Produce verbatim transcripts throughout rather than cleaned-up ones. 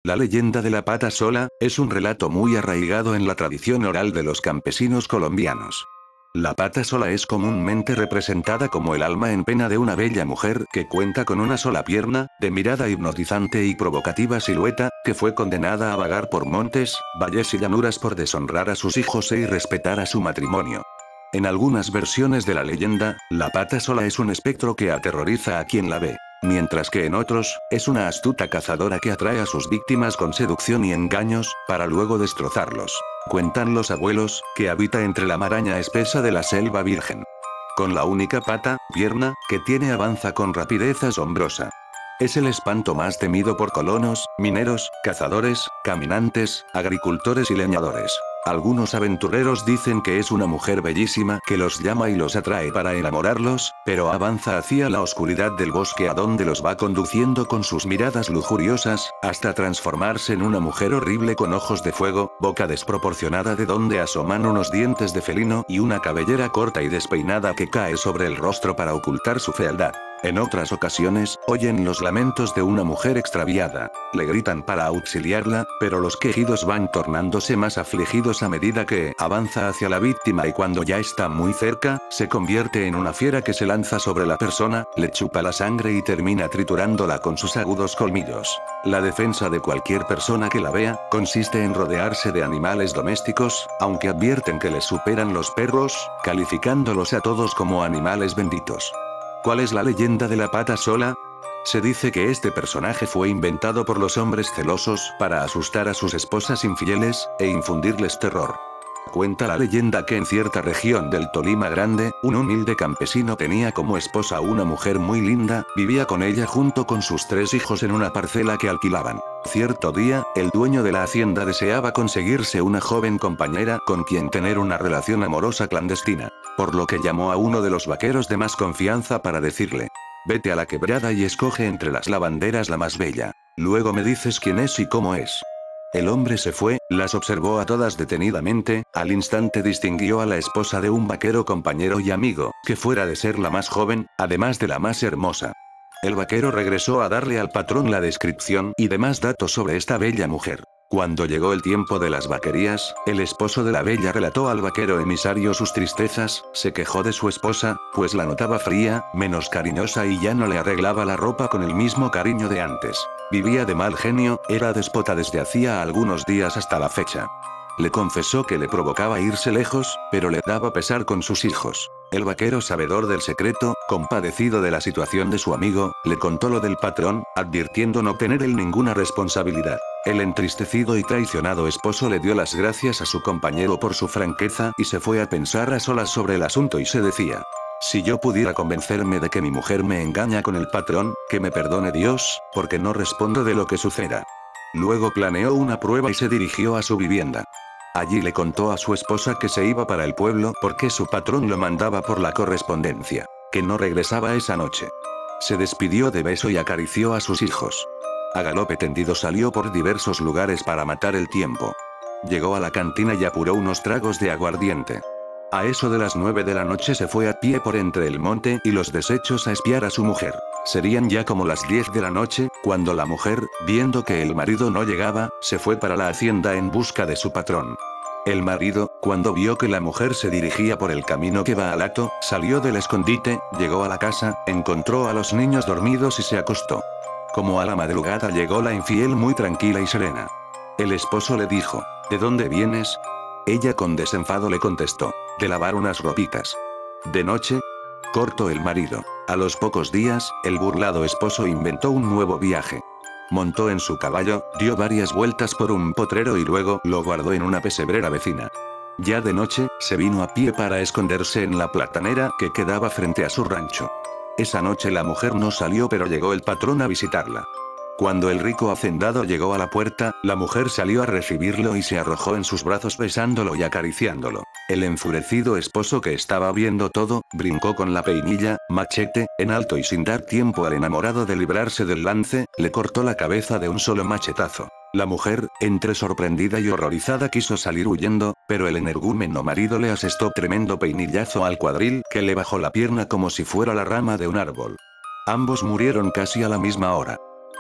La leyenda de la pata sola, es un relato muy arraigado en la tradición oral de los campesinos colombianos. La pata sola es comúnmente representada como el alma en pena de una bella mujer que cuenta con una sola pierna, de mirada hipnotizante y provocativa silueta, que fue condenada a vagar por montes, valles y llanuras por deshonrar a sus hijos e irrespetar a su matrimonio. En algunas versiones de la leyenda, la pata sola es un espectro que aterroriza a quien la ve. Mientras que en otros, es una astuta cazadora que atrae a sus víctimas con seducción y engaños, para luego destrozarlos. Cuentan los abuelos, que habita entre la maraña espesa de la selva virgen. Con la única pata, pierna, que tiene avanza con rapidez asombrosa. Es el espanto más temido por colonos, mineros, cazadores, caminantes, agricultores y leñadores. Algunos aventureros dicen que es una mujer bellísima que los llama y los atrae para enamorarlos, pero avanza hacia la oscuridad del bosque a donde los va conduciendo con sus miradas lujuriosas, hasta transformarse en una mujer horrible con ojos de fuego, boca desproporcionada de donde asoman unos dientes de felino y una cabellera corta y despeinada que cae sobre el rostro para ocultar su fealdad. En otras ocasiones, oyen los lamentos de una mujer extraviada. Le gritan para auxiliarla, pero los quejidos van tornándose más afligidos a medida que avanza hacia la víctima y cuando ya está muy cerca, se convierte en una fiera que se lanza sobre la persona, le chupa la sangre y termina triturándola con sus agudos colmillos. La defensa de cualquier persona que la vea, consiste en rodearse de animales domésticos, aunque advierten que les superan los perros, calificándolos a todos como animales benditos. ¿Cuál es la leyenda de la pata sola? Se dice que este personaje fue inventado por los hombres celosos para asustar a sus esposas infieles, e infundirles terror. Cuenta la leyenda que en cierta región del Tolima Grande, un humilde campesino tenía como esposa a una mujer muy linda, vivía con ella junto con sus tres hijos en una parcela que alquilaban. Cierto día, el dueño de la hacienda deseaba conseguirse una joven compañera con quien tener una relación amorosa clandestina. Por lo que llamó a uno de los vaqueros de más confianza para decirle: vete a la quebrada y escoge entre las lavanderas la más bella. Luego me dices quién es y cómo es. El hombre se fue, las observó a todas detenidamente, al instante distinguió a la esposa de un vaquero compañero y amigo, que fuera de ser la más joven, además de la más hermosa. El vaquero regresó a darle al patrón la descripción y demás datos sobre esta bella mujer. Cuando llegó el tiempo de las vaquerías, el esposo de la bella relató al vaquero emisario sus tristezas, se quejó de su esposa, pues la notaba fría, menos cariñosa y ya no le arreglaba la ropa con el mismo cariño de antes. Vivía de mal genio, era déspota desde hacía algunos días hasta la fecha. Le confesó que le provocaba irse lejos, pero le daba pesar con sus hijos. El vaquero, sabedor del secreto, compadecido de la situación de su amigo, le contó lo del patrón, advirtiendo no tener él ninguna responsabilidad. El entristecido y traicionado esposo le dio las gracias a su compañero por su franqueza y se fue a pensar a solas sobre el asunto y se decía: si yo pudiera convencerme de que mi mujer me engaña con el patrón, que me perdone Dios, porque no respondo de lo que suceda. Luego planeó una prueba y se dirigió a su vivienda. Allí le contó a su esposa que se iba para el pueblo porque su patrón lo mandaba por la correspondencia, que no regresaba esa noche. Se despidió de beso y acarició a sus hijos. A galope tendido salió por diversos lugares para matar el tiempo. Llegó a la cantina y apuró unos tragos de aguardiente. A eso de las nueve de la noche se fue a pie por entre el monte y los desechos a espiar a su mujer. Serían ya como las diez de la noche, cuando la mujer, viendo que el marido no llegaba, se fue para la hacienda en busca de su patrón. El marido, cuando vio que la mujer se dirigía por el camino que va al hato, salió del escondite, llegó a la casa, encontró a los niños dormidos y se acostó. Como a la madrugada llegó la infiel muy tranquila y serena. El esposo le dijo: ¿de dónde vienes? Ella con desenfado le contestó: de lavar unas ropitas. ¿De noche? Cortó el marido. A los pocos días, el burlado esposo inventó un nuevo viaje. Montó en su caballo, dio varias vueltas por un potrero y luego lo guardó en una pesebrera vecina. Ya de noche, se vino a pie para esconderse en la platanera que quedaba frente a su rancho. Esa noche la mujer no salió, pero llegó el patrón a visitarla. Cuando el rico hacendado llegó a la puerta, la mujer salió a recibirlo y se arrojó en sus brazos besándolo y acariciándolo. El enfurecido esposo, que estaba viendo todo, brincó con la peinilla, machete, en alto y sin dar tiempo al enamorado de librarse del lance, le cortó la cabeza de un solo machetazo. La mujer, entre sorprendida y horrorizada, quiso salir huyendo, pero el energúmeno marido le asestó tremendo peinillazo al cuadril que le bajó la pierna como si fuera la rama de un árbol. Ambos murieron casi a la misma hora.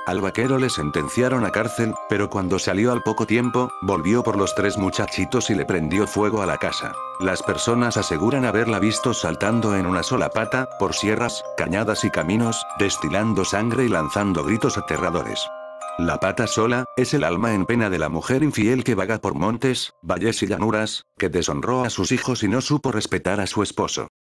Al vaquero le sentenciaron a cárcel, pero cuando salió al poco tiempo, volvió por los tres muchachitos y le prendió fuego a la casa. Las personas aseguran haberla visto saltando en una sola pata, por sierras, cañadas y caminos, destilando sangre y lanzando gritos aterradores. La pata sola, es el alma en pena de la mujer infiel que vaga por montes, valles y llanuras, que deshonró a sus hijos y no supo respetar a su esposo.